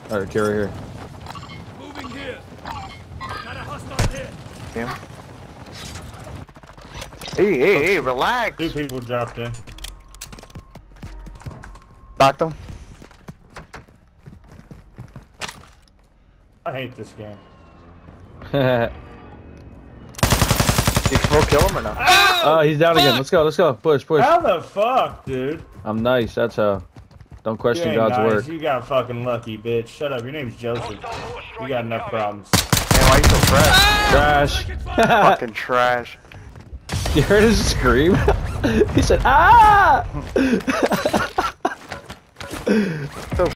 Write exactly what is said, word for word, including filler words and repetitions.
Alright, carry here. Moving here. Got a hostile here. Damn. Hey, hey, hey, relax. Two people dropped in. Knocked them. I hate this game. You can kill him or not? Oh, he's down again. Let's go, let's go. Push, push. How the fuck, dude? I'm nice, that's how. Don't You question ain't God's nice. work. You got fucking lucky, bitch. Shut up. Your name's Joseph. You got enough problems. Man, why you so fresh? Trash. Fucking trash. You heard his scream? He said, ah! So